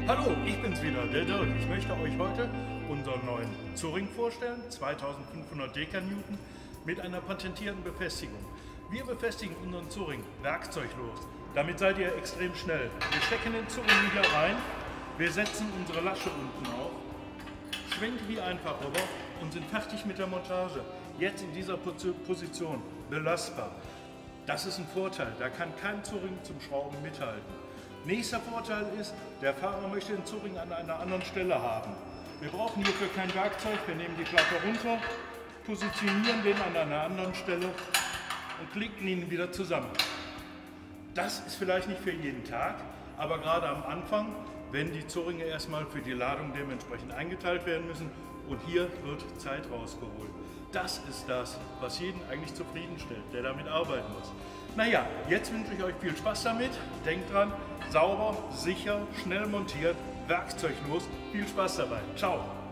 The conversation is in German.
Hallo, ich bin's wieder, der Dirk. Ich möchte euch heute unseren neuen Zuring vorstellen, 2500 Dekanewton mit einer patentierten Befestigung. Wir befestigen unseren Zuring werkzeuglos. Damit seid ihr extrem schnell. Wir stecken den Zuring hier rein, wir setzen unsere Lasche unten auf, schwenken die einfach rüber und sind fertig mit der Montage. Jetzt in dieser Position, belastbar. Das ist ein Vorteil, da kann kein Zuring zum Schrauben mithalten. Nächster Vorteil ist, der Fahrer möchte den Zuring an einer anderen Stelle haben. Wir brauchen hierfür kein Werkzeug, wir nehmen die Klappe runter, positionieren den an einer anderen Stelle und klicken ihn wieder zusammen. Das ist vielleicht nicht für jeden Tag, aber gerade am Anfang, wenn die Zuringe erstmal für die Ladung dementsprechend eingeteilt werden müssen und hier wird Zeit rausgeholt. Das ist das, was jeden eigentlich zufriedenstellt, der damit arbeiten muss. Naja, jetzt wünsche ich euch viel Spaß damit. Denkt dran, sauber, sicher, schnell montiert, werkzeuglos. Viel Spaß dabei. Ciao!